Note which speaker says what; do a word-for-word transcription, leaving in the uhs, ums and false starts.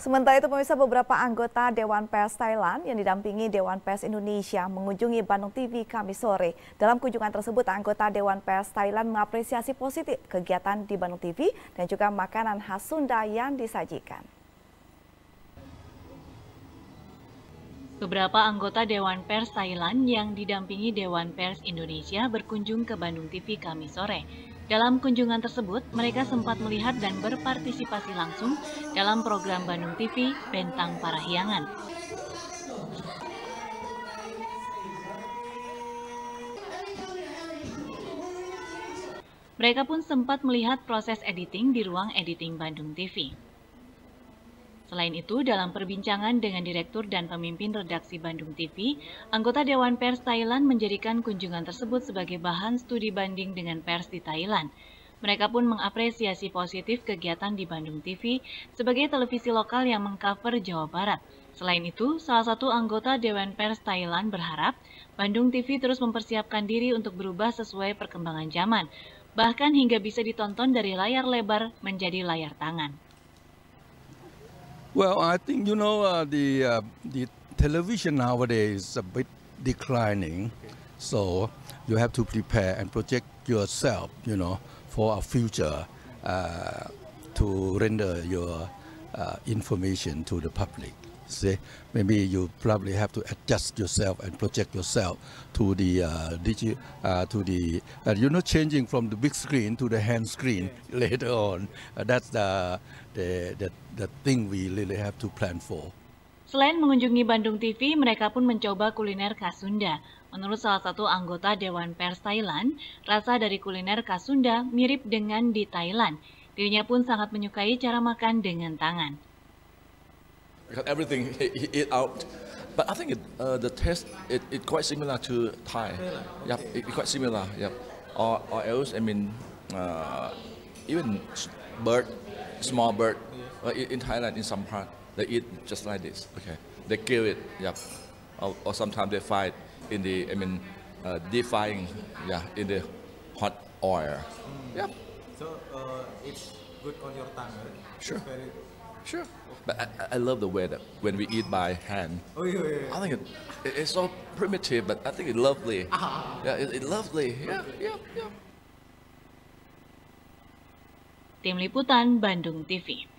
Speaker 1: Sementara itu pemirsa, beberapa anggota Dewan Pers Thailand yang didampingi Dewan Pers Indonesia mengunjungi Bandung T V Kamis sore. Dalam kunjungan tersebut, anggota Dewan Pers Thailand mengapresiasi positif kegiatan di Bandung T V dan juga makanan khas Sunda yang disajikan.
Speaker 2: Beberapa anggota Dewan Pers Thailand yang didampingi Dewan Pers Indonesia berkunjung ke Bandung T V Kamis sore. Dalam kunjungan tersebut, mereka sempat melihat dan berpartisipasi langsung dalam program Bandung T V Bentang Parahyangan. Mereka pun sempat melihat proses editing di ruang editing Bandung T V. Selain itu, dalam perbincangan dengan Direktur dan Pemimpin Redaksi Bandung T V, anggota Dewan Pers Thailand menjadikan kunjungan tersebut sebagai bahan studi banding dengan pers di Thailand. Mereka pun mengapresiasi positif kegiatan di Bandung T V sebagai televisi lokal yang mengcover Jawa Barat. Selain itu, salah satu anggota Dewan Pers Thailand berharap Bandung T V terus mempersiapkan diri untuk berubah sesuai perkembangan zaman, bahkan hingga bisa ditonton dari layar lebar menjadi layar tangan.
Speaker 3: Well, I think, you know, uh, the, uh, the television nowadays is a bit declining. So you have to prepare and project yourself, you know, for a future uh, to render your uh, information to the public. See, maybe you probably have to adjust yourself and project yourself to the uh, digi uh, to the uh, you know changing from the big screen to the hand screen later on. Uh, that's the, the the the thing we really have to plan for.
Speaker 2: Selain mengunjungi Bandung T V, mereka pun mencoba kuliner khas Sunda. Menurut salah satu anggota Dewan Pers Thailand, rasa dari kuliner khas Sunda mirip dengan di Thailand. Dirinya pun sangat menyukai cara makan dengan tangan.
Speaker 4: Because everything he eat out, but I think it, uh, the taste it, it quite similar to Thai. Yep, it, quite similar. Yep, or or else I mean, uh, even bird, small bird, uh, in Thailand in some part they eat just like this. Okay, they kill it. Yep, or, or sometimes they fry it in the I mean, uh, deep frying. Yeah, in the hot oil. Yep.
Speaker 5: So uh, it's good on your tongue, right?
Speaker 4: Sure.
Speaker 5: It's very...
Speaker 4: Sure, but I, I love the way that when we eat by hand.
Speaker 5: Oh yeah, yeah, yeah.
Speaker 4: I think it, it, it's so primitive, but I think it's lovely.
Speaker 5: Ah.
Speaker 4: Yeah, it's it lovely. Yeah, yeah, yeah.
Speaker 2: Tim Liputan Bandung T V.